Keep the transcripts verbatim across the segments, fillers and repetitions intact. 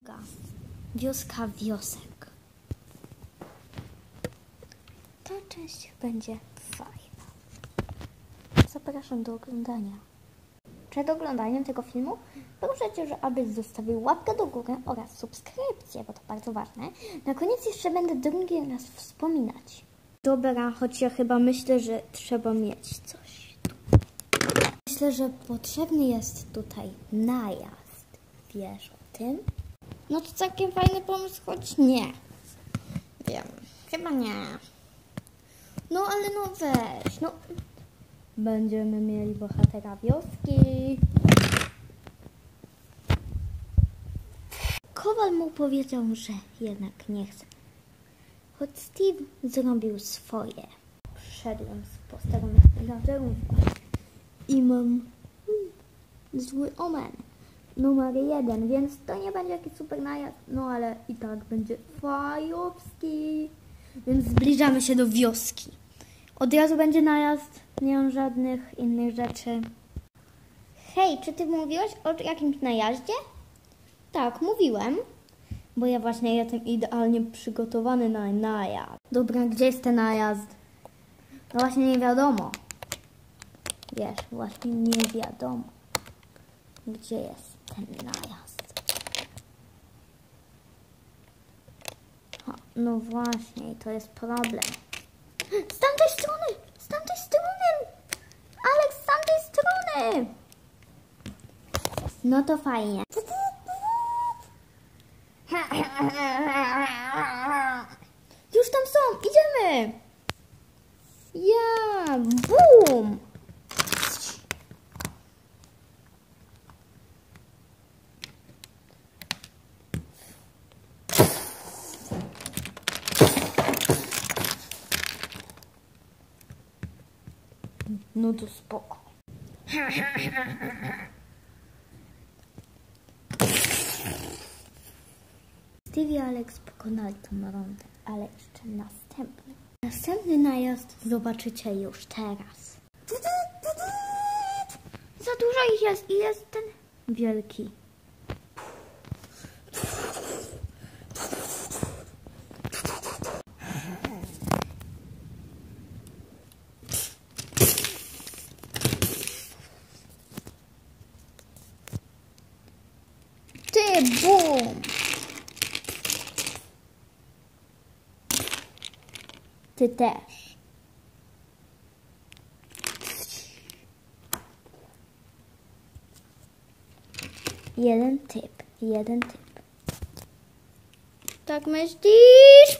Wioska wiosek. Ta część będzie fajna. Zapraszam do oglądania. Przed oglądaniem tego filmu proszę Cię, abyś zostawił łapkę do góry oraz subskrypcję, bo to bardzo ważne. Na koniec jeszcze będę drugi raz wspominać. Dobra, choć ja chyba myślę, że trzeba mieć coś tu. Myślę, że potrzebny jest tutaj najazd. Wiesz o tym? No to całkiem fajny pomysł, choć nie. Wiem, chyba nie. No ale no weź, no. Będziemy mieli bohatera wioski. Kowal mu powiedział, że jednak nie chce. Choć Steve zrobił swoje. Wszedłem z posterunku villagerów i mam hmm, zły omen. Numer jeden, więc to nie będzie jakiś super najazd, no ale i tak będzie fajowski. Więc zbliżamy się do wioski. Od razu będzie najazd, nie mam żadnych innych rzeczy. Hej, czy ty mówiłeś o jakimś najaździe? Tak, mówiłem, bo ja właśnie jestem idealnie przygotowany na najazd. Dobra, gdzie jest ten najazd? No właśnie nie wiadomo. Wiesz, właśnie nie wiadomo, gdzie jest ten najazd. Ha, no właśnie, to jest problem. Z tamtej strony! Z tamtej strony! Alex, z tamtej strony! No to fajnie. Już tam są! Idziemy! Ja! Bum! No to spoko. Steve i Alex pokonali tą rundę, ale jeszcze następny. Następny najazd zobaczycie już teraz. Za dużo ich jest i jest ten wielki. Ty, bum! Ty też. Jeden typ, jeden typ. Tak myślisz?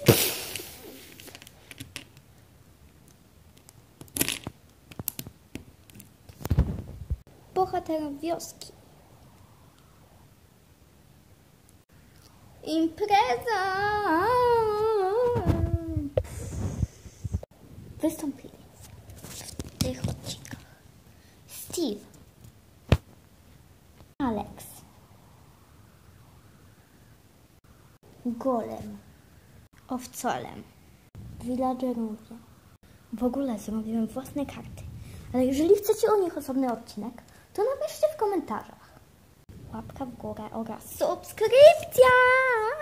Bohater wioski. Impreza! Wystąpili w tych odcinkach Steve, Alex, Golem, Owcolem, Villagerowie. W ogóle zrobiłem własne karty, ale jeżeli chcecie o nich osobny odcinek, to napiszcie w komentarzach. Łapka w górę oraz subskrypcja!